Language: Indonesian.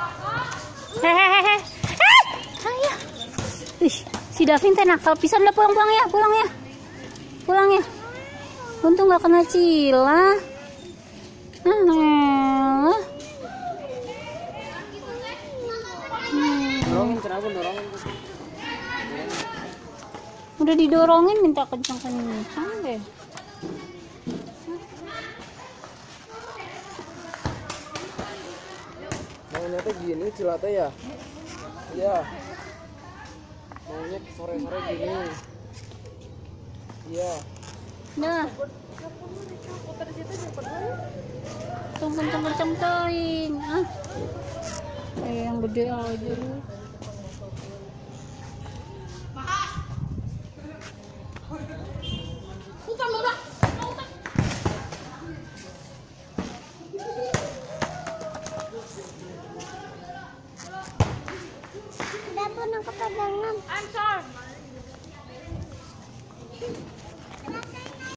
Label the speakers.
Speaker 1: Hehehe. Ayah. Ih, si Davin teh nakal pisan. Udah pulang ya. Pulang ya. Untung nggak kena Cila. Udah didorongin minta kencang-kencang deh.
Speaker 2: Maunya teh gini Cila teh ya. Iya. Maunya sore-sore gini. Iya.
Speaker 1: Nah. Kencang-kencang teing. Yang gede aja lu.
Speaker 3: Udah pun aku pegangan.
Speaker 1: I'm sorry.